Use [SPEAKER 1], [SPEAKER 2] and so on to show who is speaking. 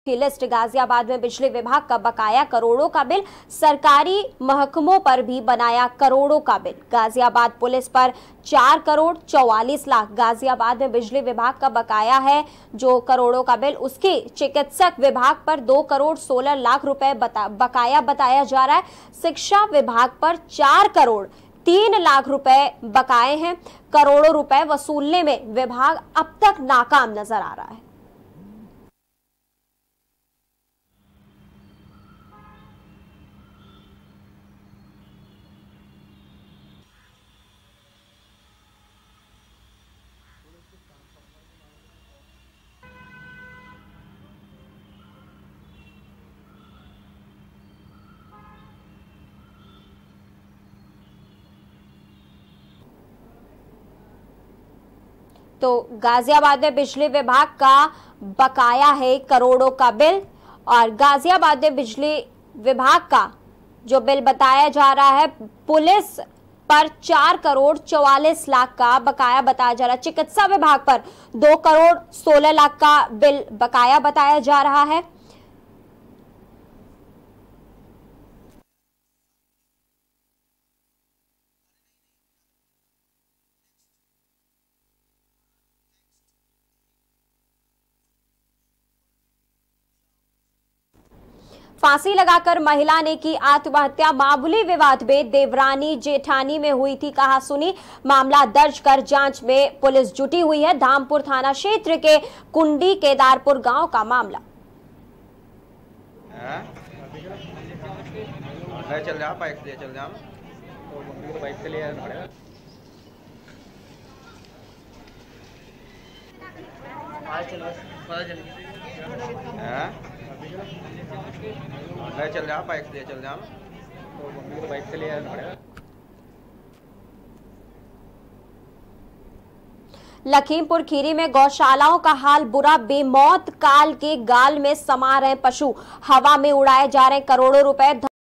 [SPEAKER 1] की लिस्ट। गाजियाबाद में बिजली विभाग का बकाया करोड़ों का बिल, सरकारी महकमों पर भी बनाया करोड़ों का बिल। गाजियाबाद पुलिस पर 4 करोड़ 44 लाख। गाजियाबाद में बिजली विभाग का बकाया है जो करोड़ों का बिल, उसकी चिकित्सक विभाग पर 2 करोड़ 16 लाख रुपए बकाया बताया जा रहा है। शिक्षा विभाग पर 4 करोड़ 3 लाख रुपए बकाए हैं। करोड़ों रुपए वसूलने में विभाग अब तक नाकाम नजर आ रहा है। तो गाजियाबाद में बिजली विभाग का बकाया है करोड़ों का बिल, और गाजियाबाद में बिजली विभाग का जो बिल बताया जा रहा है, पुलिस पर 4 करोड़ 44 लाख का बकाया बताया जा रहा है। चिकित्सा विभाग पर 2 करोड़ 16 लाख का बिल बकाया बताया जा रहा है। फांसी लगाकर महिला ने की आत्महत्या। मामूली विवाद में देवरानी जेठानी में हुई थी कहा सुनी। मामला दर्ज कर जांच में पुलिस जुटी हुई है। धामपुर थाना क्षेत्र के कुंडी केदारपुर गांव का मामला।
[SPEAKER 2] चल जा बाइक से चल जा, तो बाइक से ले चल जा, बाइक से चल जा, तो बाइक से ले पड़ेगा।
[SPEAKER 1] लखीमपुर खीरी में गौशालाओं का हाल बुरा। बेमौत काल के गाल में समा रहे पशु, हवा में उड़ाए जा रहे करोड़ों रुपए।